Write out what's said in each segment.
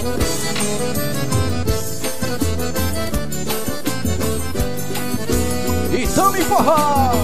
E tome forró.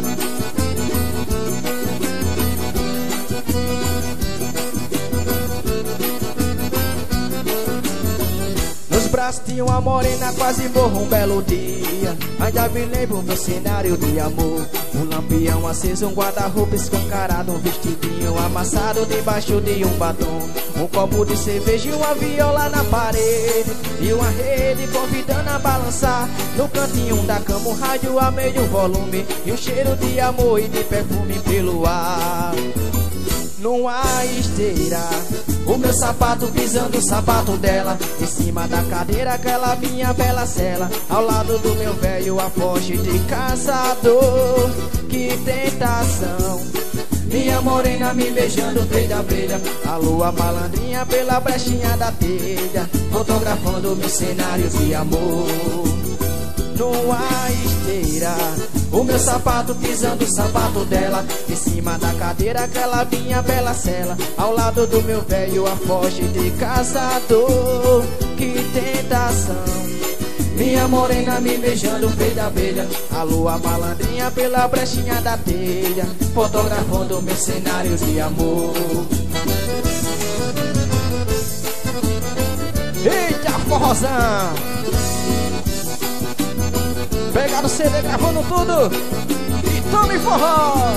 Nos braços tinha uma morena, quase morro um belo dia. Ainda me lembro meu cenário de amor. Um lampião aceso, um guarda-roupa escancarado, um vestidinho amassado debaixo de um batom. Um copo de cerveja e uma viola na parede, e uma rede convidando a balançar. No cantinho da cama um rádio a meio volume, e um cheiro de amor e de perfume pelo ar. Numa esteira, o meu sapato pisando o sapato dela, em cima da cadeira aquela minha bela cela, ao lado do meu velho a foge de caçador. Que tentação, minha morena me beijando feio da abelha, a lua malandrinha pela brechinha da telha, fotografando meu cenário de amor. Numa esteira, o meu sapato pisando o sapato dela, em cima da cadeira aquela minha bela cela, ao lado do meu velho a foge de caçador. Que tentação, minha morena me beijando feio da abelha, a lua malandrinha pela brechinha da telha, fotografando meu cenário de amor. Eita, forrozão! Pega no CD gravando tudo e tome forró.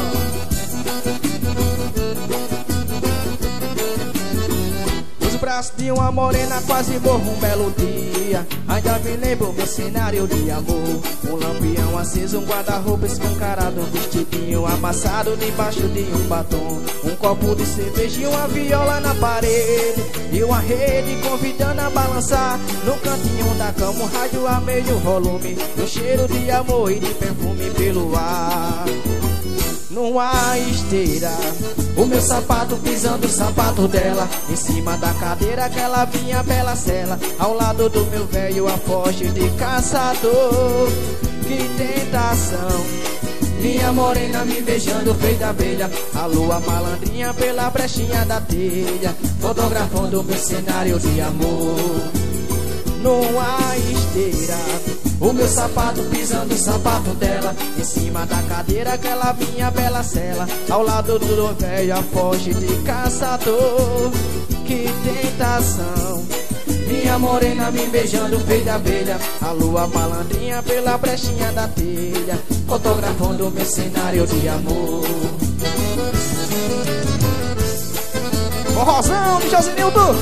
Os braços de uma morena quase morro um belo dia. Ainda me lembro meu cenário de amor. Um lampião aceso, um guarda-roupa escancarado, um vestidinho amassado debaixo de um batom. Um copo de cerveja e uma viola na parede, e uma rede convidando a balançar. No cantinho da cama um rádio a meio volume, um cheiro de amor e de perfume pelo ar. Numa esteira, o meu sapato pisando o sapato dela, em cima da cadeira aquela minha bela cela, ao lado do meu velho a foge de caçador. Que tentação, minha morena me beijando feio da abelha, a lua malandrinha pela brechinha da telha, fotografando meu cenário de amor. Numa esteira, o meu sapato pisando o sapato dela, em cima da cadeira aquela minha bela cela, ao lado do meu velho a foge de caçador. Que tentação, minha morena me beijando feio da abelha, a lua malandrinha pela brechinha da telha, fotografando meu cenário de amor. Forrozão de Josinildo.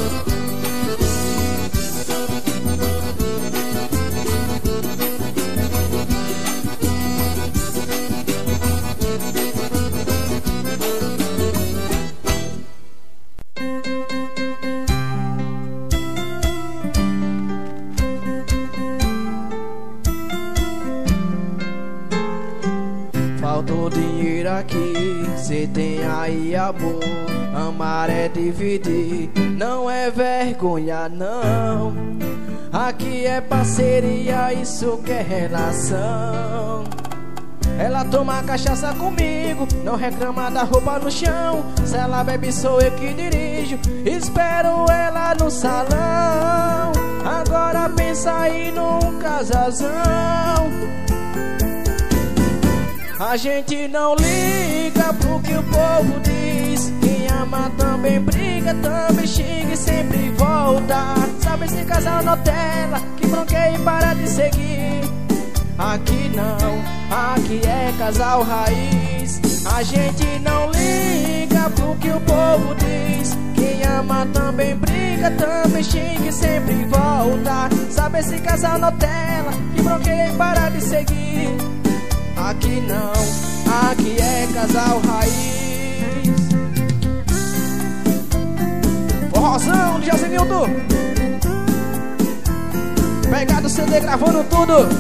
Faltou dinheiro aqui, cê tem aí amor. Amar é dividir, não é vergonha não. Aqui é parceria, isso que é relação. Ela toma cachaça comigo, não reclama da roupa no chão. Se ela bebe sou eu que dirijo, espero ela no salão. Agora pensa aí num casalzão. A gente não liga pro que o povo diz. Quem ama também briga, também xinga e sempre volta. Sabe esse casal Nutella que bronqueia e para de seguir? Aqui não, aqui é casal raiz. A gente não liga pro que o povo diz. Quem ama também briga, também xinga e sempre volta. Sabe esse casal Nutella que bronqueia e para de seguir? Aqui não, aqui é casal raiz. Forrozão de Josinildo. Pegado o CD gravando tudo.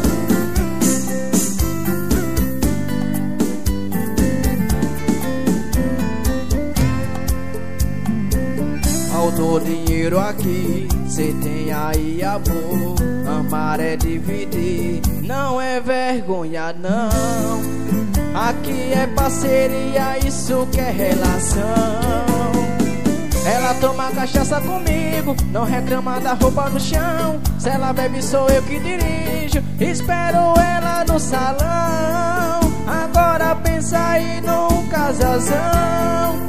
Faltou dinheiro aqui, cê tem aí amor. Amar é dividir, não é vergonha não. Aqui é parceria, isso que é relação. Ela toma cachaça comigo, não reclama da roupa no chão. Se ela bebe sou eu que dirijo, espero ela no salão. Agora pensa aí num casalzão.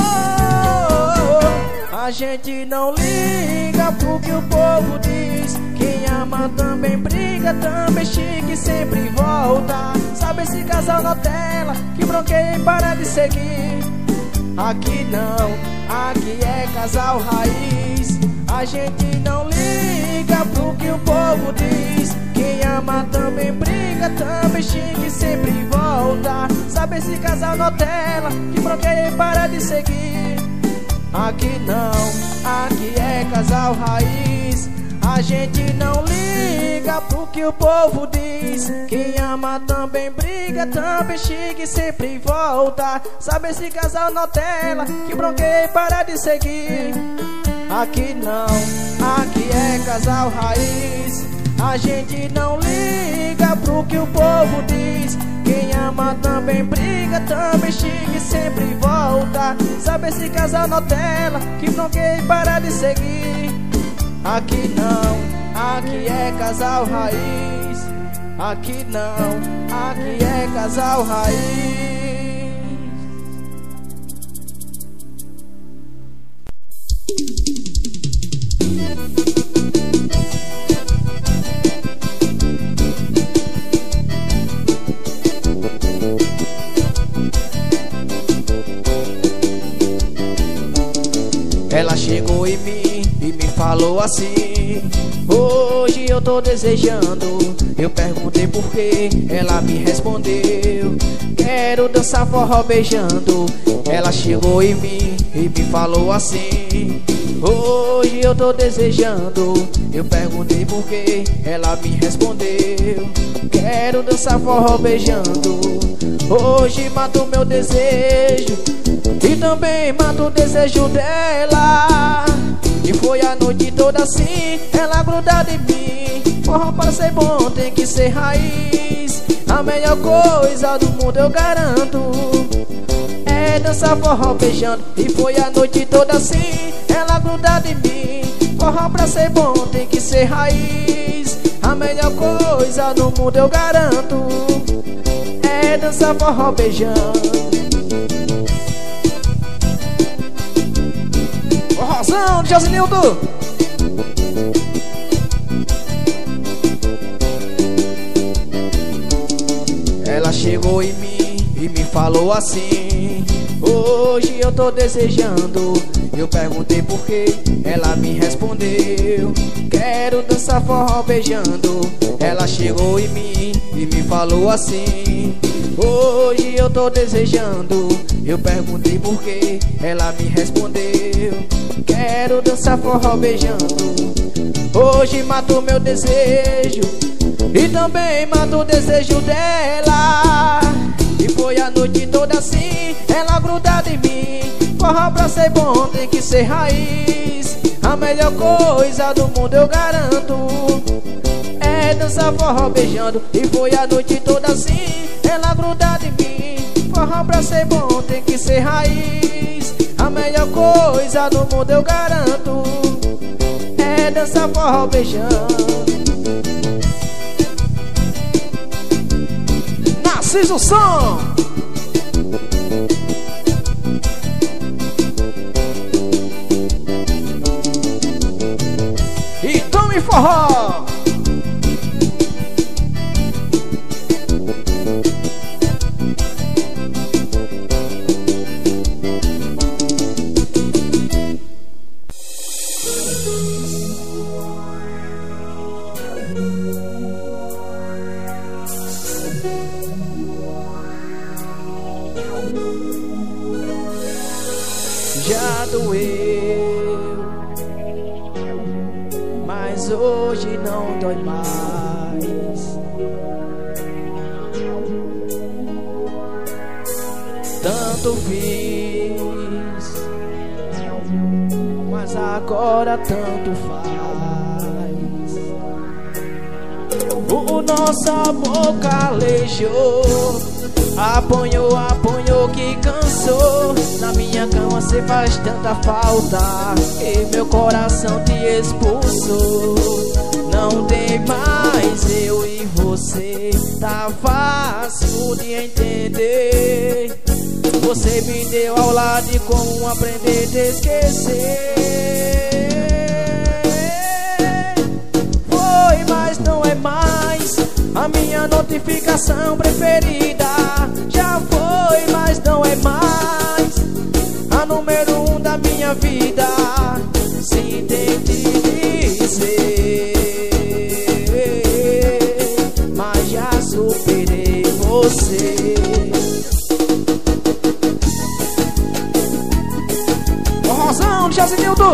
A gente não liga pro que o povo diz. Quem ama também briga, também chique, sempre volta. Sabe esse casal Nutella que bloqueia e para de seguir? Aqui não, aqui é casal raiz. A gente não liga pro que o povo diz. Quem ama também briga, também chique, sempre volta. Sabe esse casal Nutella que bloqueia e para de seguir? Aqui não, aqui é casal raiz. A gente não liga pro que o povo diz. Quem ama também briga, também chique, sempre volta. Sabe esse casal Nutella que bloqueia e para de seguir? Aqui não, aqui é casal raiz. A gente não liga pro que o povo diz. Quem ama também briga, também chique, sempre volta. Sabe esse casal Nutella que bloqueia e para de seguir? Aqui não, aqui é casal raiz. Aqui não, aqui é casal raiz. Ela chegou em mim e me falou assim: hoje eu tô desejando. Eu perguntei por quê, ela me respondeu: quero dançar forró beijando. Ela chegou em mim e me falou assim: hoje eu tô desejando. Eu perguntei por quê, ela me respondeu: quero dançar forró beijando. Hoje mato meu desejo e também mato o desejo dela. E foi a noite toda assim, ela grudada em mim. Forró para ser bom tem que ser raiz. A melhor coisa do mundo eu garanto é dançar forró beijando. E foi a noite toda assim, ela grudada em mim. Forró pra ser bom tem que ser raiz. A melhor coisa do mundo eu garanto é dançar forró beijando. Forrozão de Josinildo. Ela chegou em mim e me falou assim: hoje eu tô desejando. Eu perguntei por quê, ela me respondeu: quero dançar forró beijando. Ela chegou em mim e me falou assim: hoje eu tô desejando. Eu perguntei por quê, ela me respondeu: quero dançar forró beijando. Hoje mato meu desejo e também mato o desejo dela. E foi a noite toda assim, ela grudada em mim. Forró pra ser bom tem que ser raiz. A melhor coisa do mundo eu garanto é dançar forró beijando. E foi a noite toda assim, ela grudada em mim. Forró pra ser bom tem que ser raiz. A melhor coisa do mundo eu garanto é dançar forró beijando. Narciso Som. E tome forró. Já doeu, mas hoje não dói mais. Tanto fiz, mas agora tanto faz. O nosso amor calejou Apanhou, apanhou que cansou. Na minha cama cê faz tanta falta e meu coração te expulsou. Não tem mais eu e você, tá fácil de entender. Você me deu aula de como aprender a te esquecer. Foi, mas não é mais a minha notificação preferida. Já foi, mas não é mais a número 1 da minha vida. Sem ter te dizer, mas já superei você. Ô Rosão, Jazinildo,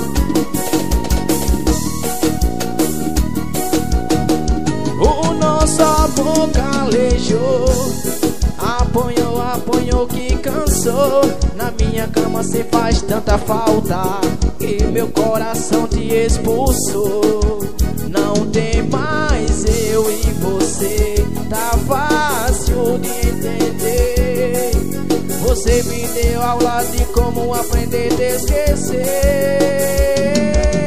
o nosso amor calejou. Apanhou, apanhou que cansou. Na minha cama cê faz tanta falta e meu coração te expulsou. Não tem mais eu e você, tá fácil de entender. Você me deu aula de como aprender a te esquecer.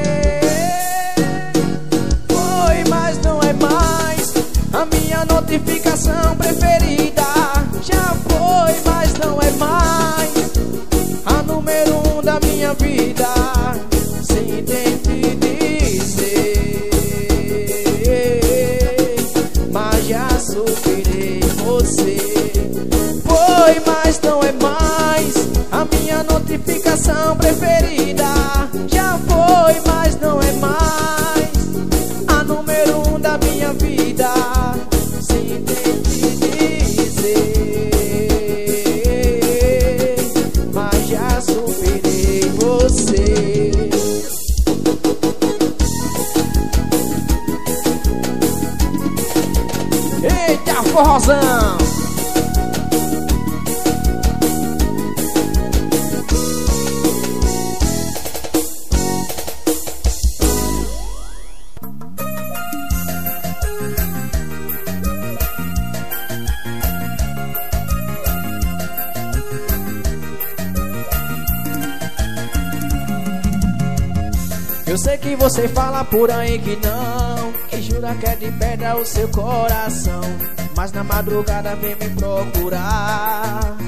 Foi, mas não é mais a minha notificação preferida. Já foi, mas não é mais a número 1 da minha vida. Sem ter te dizer, mas já superei você. Foi, mas não é mais a minha notificação preferida. Já foi, mas não é mais a número 1 da minha vida. Sem ter te dizer, mas já superei você. Eita, forrozão! Eu sei que você fala por aí que não, que jura que é de pedra o seu coração, mas na madrugada vem me procurar.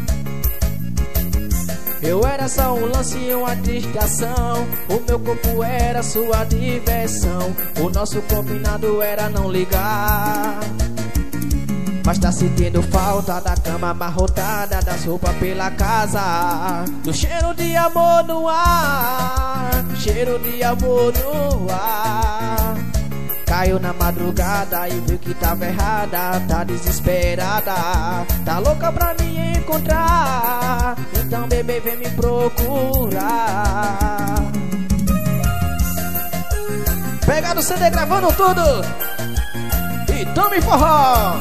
Eu era só um lance e uma distração, o meu corpo era sua diversão. O nosso combinado era não ligar, mas tá sentindo falta da cama amarrotada, das roupas pela casa, do cheiro de amor no ar, cheiro de amor no ar. Caiu na madrugada e viu que tava errada, tá desesperada, tá louca pra me encontrar. Então bebê vem me procurar. Pega no CD gravando tudo e tome forró.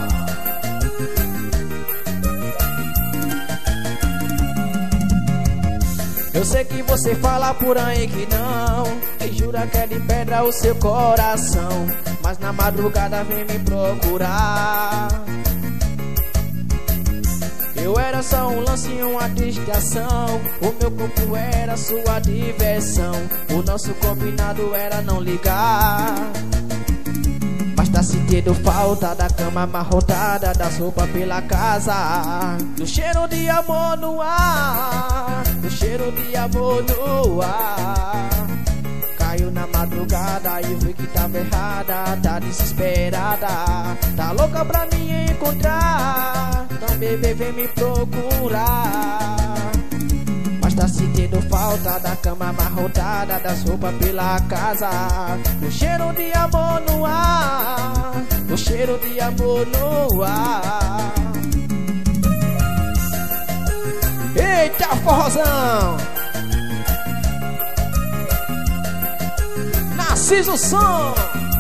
Eu sei que você fala por aí que não, que jura que é de pedra o seu coração, mas na madrugada vem me procurar. Eu era só um lance e uma distração, o meu corpo era sua diversão. O nosso combinado era não ligar, mas tá sentindo falta da cama amarrotada, das roupas pela casa, do cheiro de amor no ar, do cheiro de amor no ar. Caiu na madrugada e viu que tava errada, tá desesperada, tá louca pra me encontrar. Então bebê vem me procurar, mas tá sentindo falta da cama amarrotada, das roupas pela casa, do cheiro de amor no ar, do cheiro de amor no ar. Eita, forrozão! Narciso Som!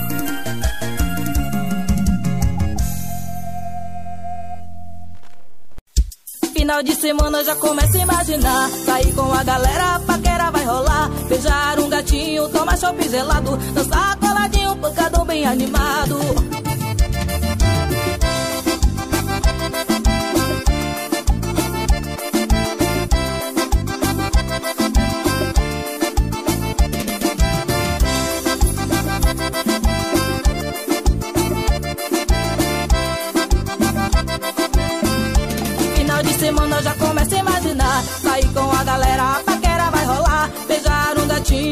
Final de semana já começa a imaginar, sair com a galera, a paquera vai rolar, beijar um gatinho, tomar chopp gelado, dançar coladinho, pancadão bem animado.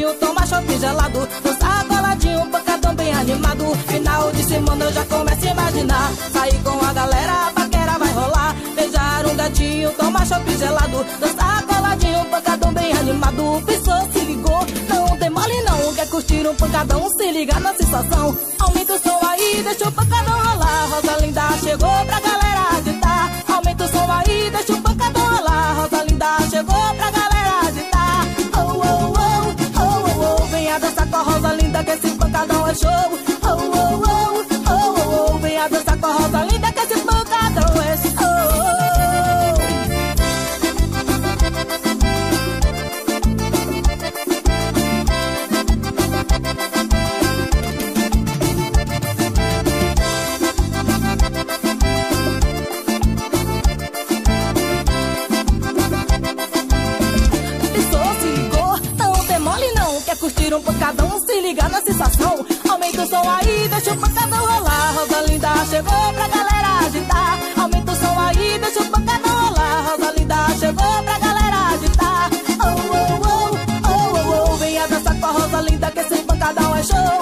gatinho, toma chope gelado. Dançar coladinho, pancadão bem animado. Final de semana eu já começo a imaginar. Sair com a galera, a paquera vai rolar. Beijar um gatinho, toma chope gelado. Dançar coladinho, pancadão bem animado. Pensou, se ligou, não tem mole não. Quer curtir um pancadão, se liga na sensação. Aumenta o som aí, deixa o pancadão rolar. Rosalinda chegou pra galera agitar. Aumenta o som aí, deixa o pancadão rolar. Rosalinda chegou pra galera agitar. Oh, oh, oh, oh, oh, oh. Venha dançar com a Rosalinda que esse pancadão é show. Oh, oh, oh, oh, oh, oh. Venha dançar com a Rosalinda que esse pancadão é show. Curtir um pancadão, se liga na sensação. Aumenta o som aí, deixa o pancadão rolar. Rosalinda chegou pra galera agitar. Aumenta o som aí, deixa o pancadão rolar. Rosalinda chegou pra galera agitar. Oh, oh, oh, oh, oh, oh. Venha dançar com a Rosalinda que esse pancadão é show.